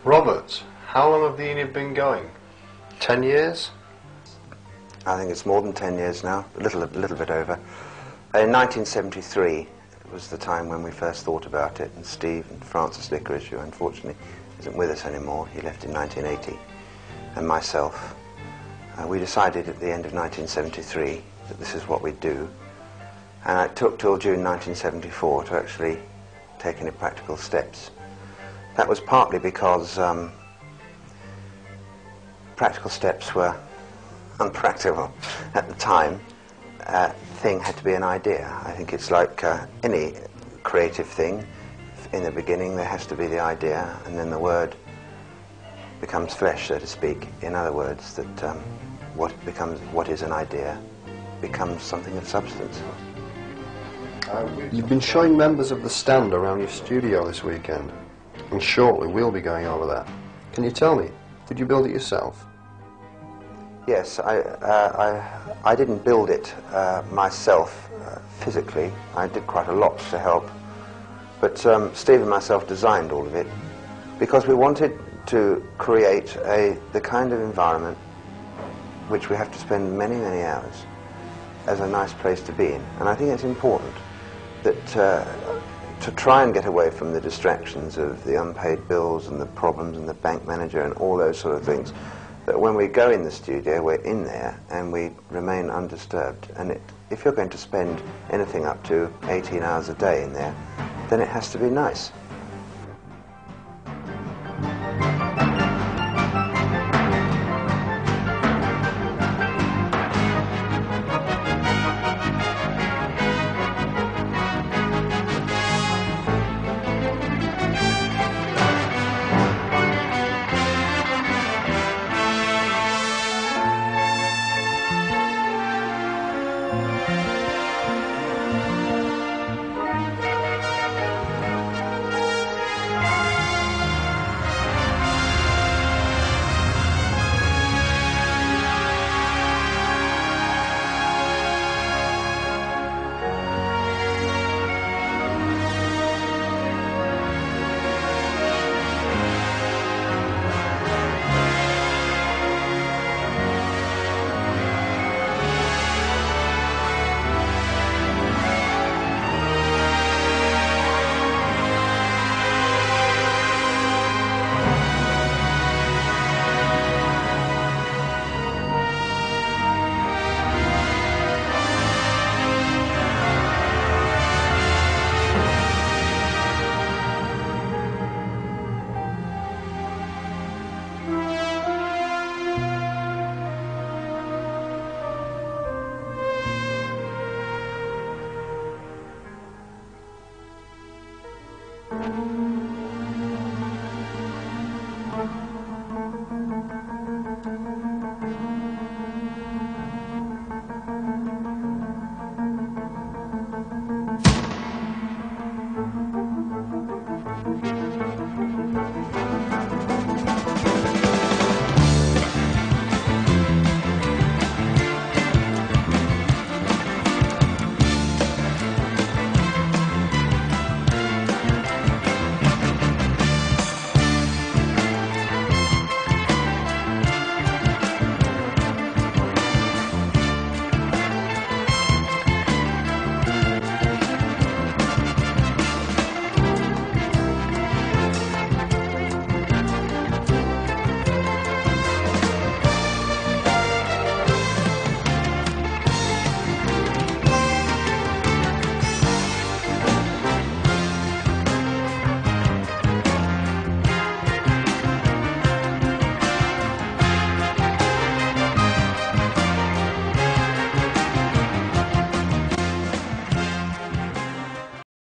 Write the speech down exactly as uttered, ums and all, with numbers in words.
Robert, how long have the unit been going? Ten years? I think it's more than ten years now, a little, a little bit over. In nineteen seventy-three was the time when we first thought about it, and Steve and Francis Licorice, who unfortunately isn't with us anymore, he left in nineteen eighty, and myself, uh, we decided at the end of nineteen seventy-three that this is what we'd do, and it took till June nineteen seventy-four to actually take any practical steps. That was partly because um, practical steps were unpractical at the time. Uh, thing had to be an idea. I think it's like uh, any creative thing. In the beginning there has to be the idea, and then the word becomes flesh, so to speak. In other words, that um, what becomes, what is an idea becomes something of substance. You've been showing members of the stand around your studio this weekend, and shortly we'll be going over that. Can you tell me, did you build it yourself? Yes, I, uh, I, I didn't build it uh, myself uh, physically. I did quite a lot to help. But um, Steve and myself designed all of it because we wanted to create a, the kind of environment which we have to spend many, many hours as a nice place to be in. And I think it's important that uh, to try and get away from the distractions of the unpaid bills and the problems and the bank manager and all those sort of things, that when we go in the studio, we're in there and we remain undisturbed. And it, if you're going to spend anything up to eighteen hours a day in there, then it has to be nice.